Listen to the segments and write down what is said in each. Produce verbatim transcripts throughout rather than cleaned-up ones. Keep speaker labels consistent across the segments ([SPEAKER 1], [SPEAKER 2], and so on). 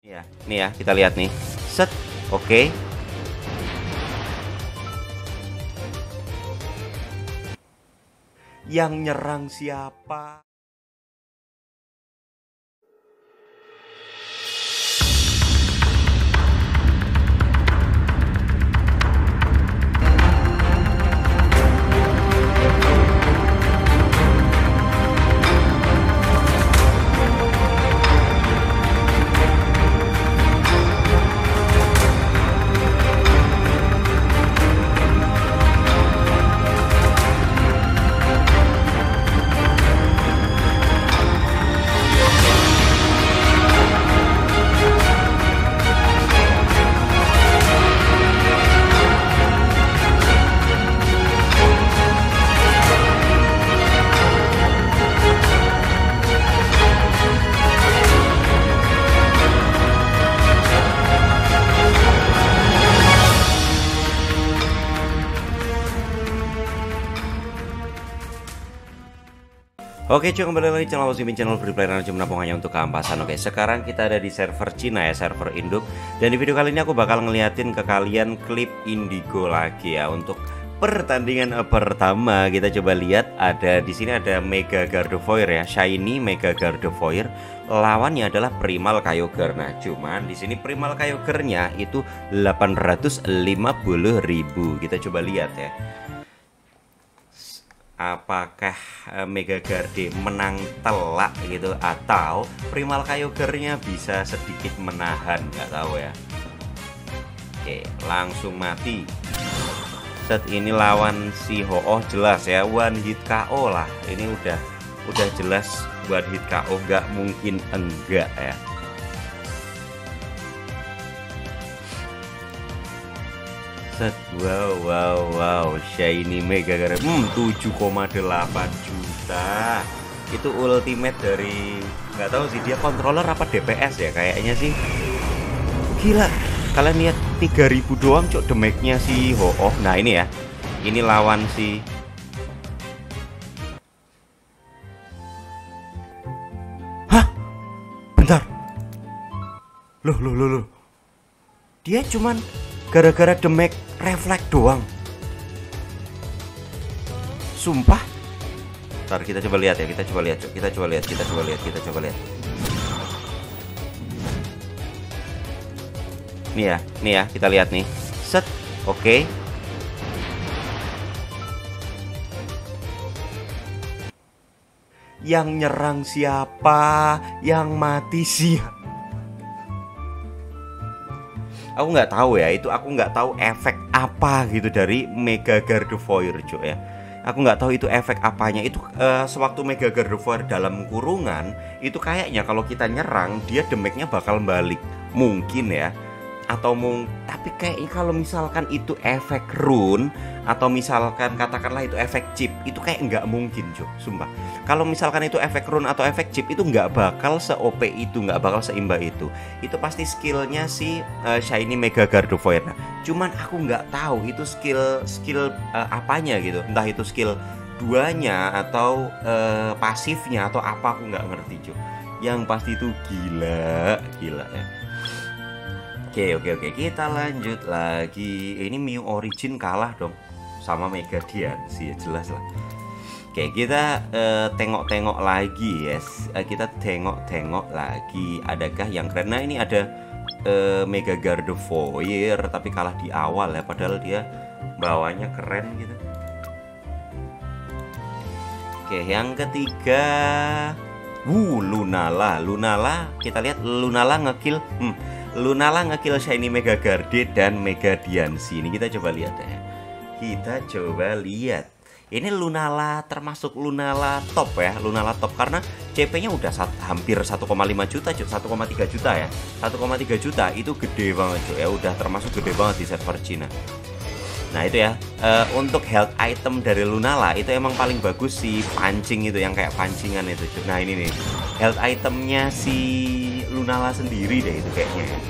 [SPEAKER 1] Ya, nih ya, kita lihat nih. Set, oke. Yang nyerang siapa? Oke cuy, kembali lagi channel Simin, channel free player yang cuma nampung hanya untuk keampasan. Oke, sekarang kita ada di server Cina ya, server induk. Dan di video kali ini aku bakal ngeliatin ke kalian klip Indigo lagi ya. Untuk pertandingan pertama kita coba lihat, ada di sini ada Mega Gardevoir ya, Shiny Mega Gardevoir. Lawannya adalah Primal Kyogre. Nah, cuman di sini Primal Kyogre-nya itu delapan ratus lima puluh ribu. Kita coba lihat ya. Apakah Mega Garde menang telak gitu, atau Primal Kyogre-nya bisa sedikit menahan, nggak tahu ya. Oke, langsung mati. Set ini lawan si Ho-Oh jelas ya, one hit K O lah. Ini udah udah jelas one hit K O, nggak mungkin enggak ya. Wow wow wow, Shiny Mega Gardevoir hmm, tujuh koma delapan juta. Itu ultimate dari, nggak tahu sih dia controller apa D P S ya, kayaknya sih. Gila, kalian lihat tiga ribu doang cok damage-nya si Ho-Oh. Nah ini ya, ini lawan si Hah? Bentar. Loh loh loh loh. Dia cuman gara-gara damage refleks doang. Sumpah. Ntar kita coba lihat ya, kita coba lihat, kita coba lihat, kita coba lihat, kita coba lihat. Nih ya, nih ya, kita lihat nih. Set, oke. Yang nyerang siapa? Yang mati siapa? Aku nggak tahu ya, itu aku nggak tahu efek apa gitu dari Mega Gardevoir cuy ya. Aku nggak tahu itu efek apanya. Itu uh, sewaktu Mega Gardevoir dalam kurungan itu kayaknya kalau kita nyerang dia damage-nya bakal balik, mungkin ya. Atau mung tapi kayaknya kalau misalkan itu efek rune, atau misalkan katakanlah itu efek chip, itu kayak nggak mungkin cuy, sumpah. Kalau misalkan itu efek rune atau efek chip, itu nggak bakal se-O P itu, nggak bakal seimbang itu. Itu pasti skillnya si uh, Shiny Mega Gardevoir. Nah, cuman aku nggak tahu itu skill skill uh, apanya gitu, entah itu skill duanya atau uh, pasifnya atau apa, aku nggak ngerti cuy. Yang pasti itu gila, gila ya. Oke oke oke, kita lanjut lagi. Ini Mew Origin kalah dong sama Mega Diancie, jelas lah. Oke, kita tengok-tengok uh, lagi yes. Uh, kita tengok-tengok lagi, adakah yang keren? Nah ini ada uh, Mega Gardevoir tapi kalah di awal ya, padahal dia bawanya keren gitu. Oke, yang ketiga, wuh Lunala, Lunala kita lihat Lunala ngekill. Hmm, Lunala ngekill Shiny Mega Garde dan Mega Diancie. Ini kita coba lihat ya. Kita coba lihat. Ini Lunala termasuk Lunala top ya, Lunala top karena C P-nya udah sat, hampir satu koma lima juta, satu koma tiga juta ya. satu koma tiga juta itu gede banget cuy ya, udah termasuk gede banget di server Cina. Nah itu ya, uh, untuk health item dari Lunala itu emang paling bagus si pancing itu, yang kayak pancingan itu cuy. Nah ini nih, health itemnya si Lunala sendiri deh itu kayaknya ya.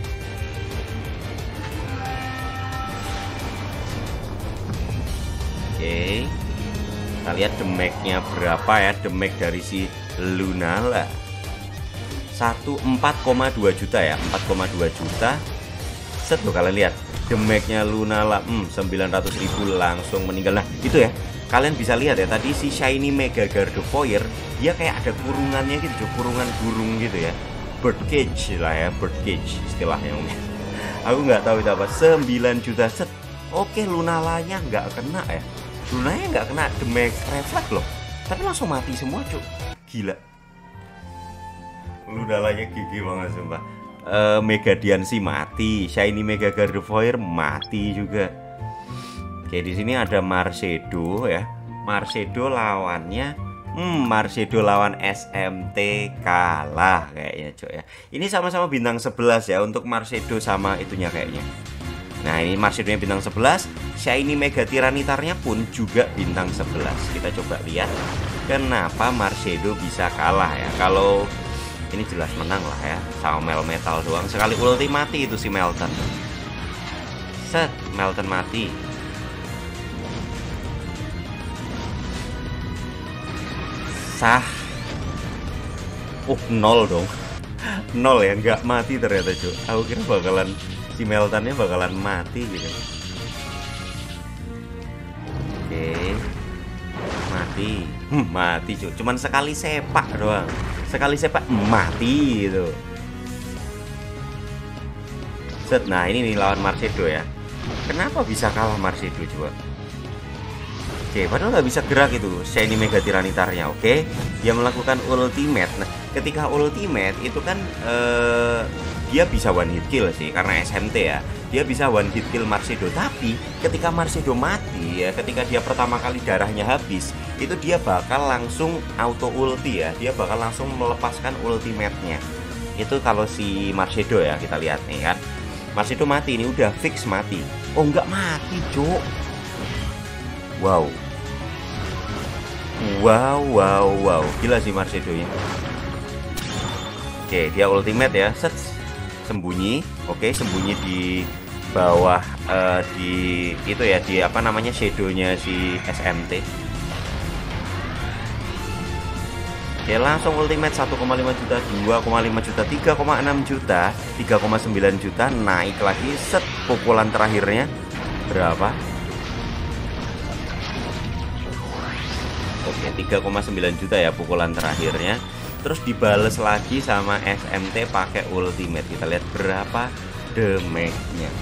[SPEAKER 1] Oke, kita lihat damage-nya berapa ya, damage dari si Lunala empat koma dua juta ya, empat koma dua juta. Set tuh kalian lihat damage-nya Lunala hmm, sembilan ratus ribu langsung meninggal. Nah itu ya, kalian bisa lihat ya tadi si Shiny Mega Gardevoir dia kayak ada kurungannya gitu, kurungan burung gitu ya, bird cage lah ya, bird cage istilahnya. Aku nggak tahu itu apa. Sembilan juta set. Oke, Lunalanya nggak kena ya, Lunanya nggak kena damage reflect loh, tapi langsung mati semua cuk, gila. Lunalanya gigi banget sumpah. Uh, Mega Diancie mati, Shiny Mega Gardevoir mati juga. Oke, di sini ada Marsedo ya. Marsedo lawannya, hmm, Marsedo lawan S M T kalah kayaknya, Cok ya. Ini sama-sama bintang sebelas ya untuk Marsedo sama itunya kayaknya. Nah, ini Marsedo-nya bintang sebelas, Shiny Mega Tiranitarnya pun juga bintang sebelas. Kita coba lihat kenapa Marsedo bisa kalah ya. Kalau ini jelas menang lah ya, sama Melmetal doang. Sekali ulti mati itu si Melton. Set, Melton mati. Sah. Oh, nol dong. Nol ya, nggak mati ternyata cuy. Aku kira bakalan si Meltonnya bakalan mati gitu. Oke. Mati. Hmm, mati cuy. Cuman sekali sepak doang. Sekali sepak mati gitu. Set, nah ini nih lawan Marsedo ya. Kenapa bisa kalah Marsedo coba? Oke, padahal nggak bisa gerak itu Shiny Mega Tiranitarnya. Oke, dia melakukan ultimate. Nah, ketika ultimate itu kan eh, dia bisa one hit kill sih karena S M T ya. Dia bisa one hit kill Marsedo. Tapi ketika Marsedo mati ya, ketika dia pertama kali darahnya habis, itu dia bakal langsung auto ulti ya. Dia bakal langsung melepaskan ultimate-nya. Itu kalau si Marsedo ya, kita lihat nih kan. Marsedo mati, ini udah fix mati. Oh, nggak mati, Cuk. Wow. Wow, wow, wow. Gila sih Marsedo-nya. Oke, dia ultimate ya. Set. Sembunyi. Oke, sembunyi di bawah uh, di itu ya, di apa namanya, shadow-nya si S M T. Oke, langsung ultimate satu koma lima juta, dua koma lima juta, tiga koma enam juta, tiga koma sembilan juta, naik lagi. Set, pukulan terakhirnya berapa? Oke, tiga koma sembilan juta ya pukulan terakhirnya. Terus dibales lagi sama S M T pakai ultimate. Kita lihat berapa damage-nya.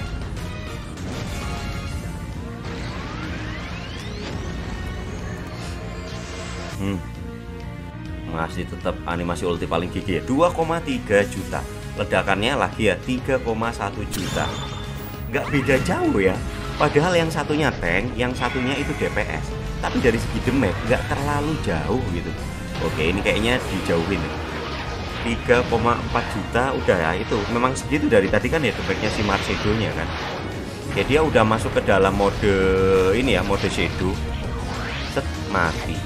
[SPEAKER 1] Hmm. Masih tetap animasi ulti paling gigi ya, dua koma tiga juta. Ledakannya lagi ya tiga koma satu juta. Nggak beda jauh ya. Padahal yang satunya tank, yang satunya itu D P S. Tapi dari segi damage nggak terlalu jauh gitu. Oke, ini kayaknya dijauhin nih. tiga koma empat juta udah ya, itu memang segitu dari tadi kan ya damage-nya si Marsedo-nya kan. Oke, dia udah masuk ke dalam mode ini ya, mode shadow. Set, mati.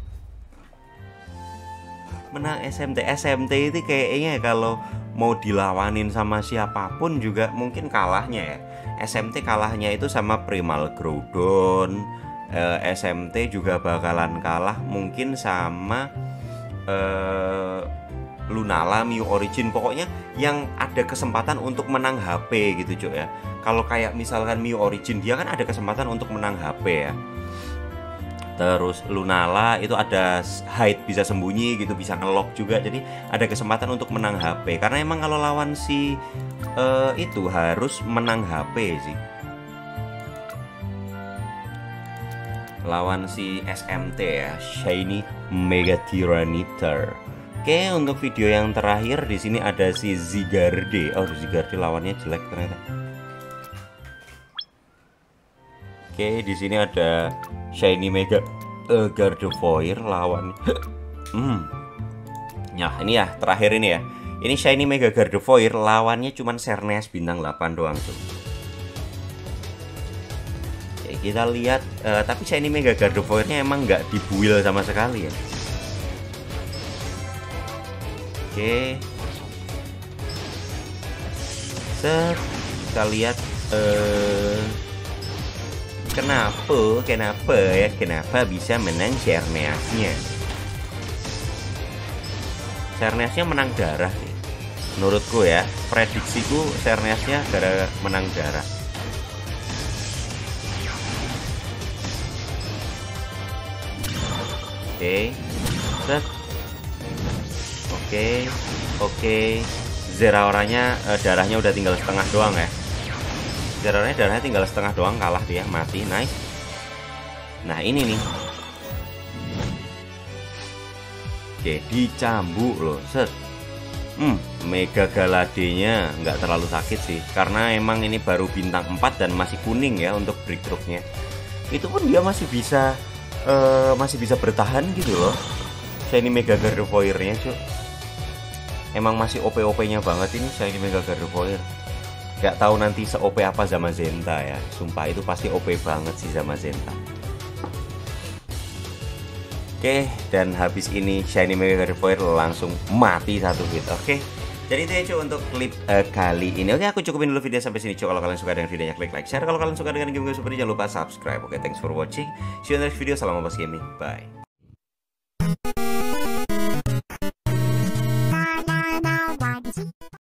[SPEAKER 1] Menang S M T. S M T itu kayaknya kalau mau dilawanin sama siapapun juga mungkin kalahnya ya. S M T kalahnya itu sama Primal Groudon. eh, S M T juga bakalan kalah mungkin sama eh, Lunala, Mew Origin. Pokoknya yang ada kesempatan untuk menang H P gitu cuy ya. Kalau kayak misalkan Mew Origin, dia kan ada kesempatan untuk menang H P ya. Terus Lunala itu ada hide, bisa sembunyi gitu, bisa ngelock juga. Jadi ada kesempatan untuk menang H P. Karena emang kalau lawan si uh, itu harus menang H P sih. Lawan si S M T ya, Shiny Mega Tiranitar. Oke, untuk video yang terakhir di sini ada si Zygarde. Oh, Zygarde lawannya jelek ternyata. Oke, di sini ada Shiny Mega uh, Gardevoir lawan. hmm. Nah, ini ya terakhir ini ya. Ini Shiny Mega Gardevoir lawannya cuman Xerneas bintang delapan doang tuh. Oke, kita lihat uh, tapi Shiny Mega Gardevoir-nya emang nggak dibuil sama sekali ya. Oke. Set, kita lihat uh, Kenapa, kenapa ya, kenapa bisa menang Xerneasnya? Xerneasnya menang darah nih. Menurutku ya, prediksiku Xerneasnya gara menang darah. Oke, set. Oke, oke. Zeraoranya uh, darahnya udah tinggal setengah doang ya. Zeraoranya darahnya tinggal setengah doang, kalah dia, mati, nice. Nah ini nih. Oke, dicambuk loh, set. Hmm, Mega Galadenya nggak terlalu sakit sih, karena emang ini baru bintang empat dan masih kuning ya untuk breakthrough-nya. Itu pun dia masih bisa uh, masih bisa bertahan gitu loh. Shiny Mega Gardevoir-nya cuy. Emang masih O P-O P-nya banget ini Shiny Mega Gardevoir. Gak tahu nanti se-O P apa Zamazenta ya. Sumpah itu pasti O P banget sih Zamazenta. Oke, dan habis ini Shiny Mega Gardevoir langsung mati satu hit. Oke, jadi itu ya cuy untuk klip uh, kali ini. Oke, aku cukupin dulu video sampai sini cuy. Kalau kalian suka dengan videonya, klik like, share. Kalau kalian suka dengan game-game seperti ini, jangan lupa subscribe. Oke, thanks for watching. See you in the next video. Salam Abas Gaming. Bye.